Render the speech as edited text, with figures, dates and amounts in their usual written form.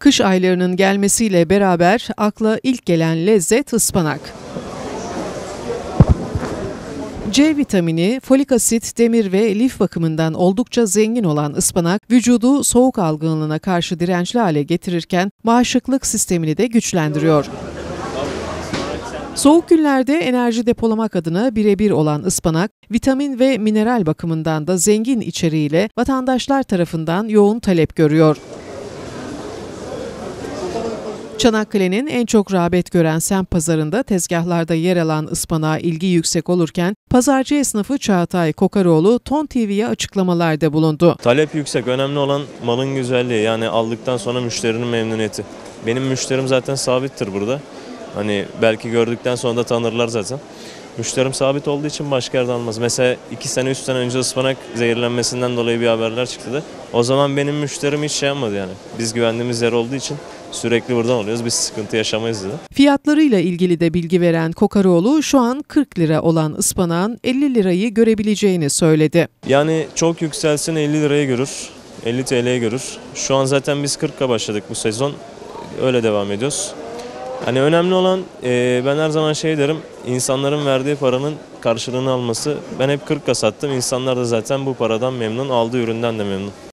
Kış aylarının gelmesiyle beraber akla ilk gelen lezzet ıspanak. C vitamini, folik asit, demir ve lif bakımından oldukça zengin olan ıspanak, vücudu soğuk algınlığına karşı dirençli hale getirirken bağışıklık sistemini de güçlendiriyor. Soğuk günlerde enerji depolamak adına birebir olan ıspanak, vitamin ve mineral bakımından da zengin içeriğiyle vatandaşlar tarafından yoğun talep görüyor. Çanakkale'nin en çok rağbet gören semt pazarında tezgahlarda yer alan ıspanağa ilgi yüksek olurken, pazarcı esnafı Çağatay Kokaroğlu Ton TV'ye açıklamalarda bulundu. Talep yüksek, önemli olan malın güzelliği, yani aldıktan sonra müşterinin memnuniyeti. Benim müşterim zaten sabittir burada. Hani belki gördükten sonra da tanırlar zaten. Müşterim sabit olduğu için başka yerden almaz. Mesela 2 sene 3 sene önce ıspanak zehirlenmesinden dolayı bir haberler çıktı. O zaman benim müşterim hiç şey yapmadı yani. Biz güvendiğimiz yer olduğu için sürekli buradan alıyoruz. Biz sıkıntı yaşamayız dedi. Fiyatlarıyla ilgili de bilgi veren Kokaroğlu şu an 40 lira olan ıspanağın 50 lirayı görebileceğini söyledi. Yani çok yükselsin 50 liraya görür. 50 TL'ye görür. Şu an zaten biz 40'a başladık bu sezon. Öyle devam ediyoruz. Hani önemli olan ben her zaman şey derim, insanların verdiği paranın karşılığını alması. Ben hep 40'a sattım. İnsanlar da zaten bu paradan memnun, aldığı üründen de memnun.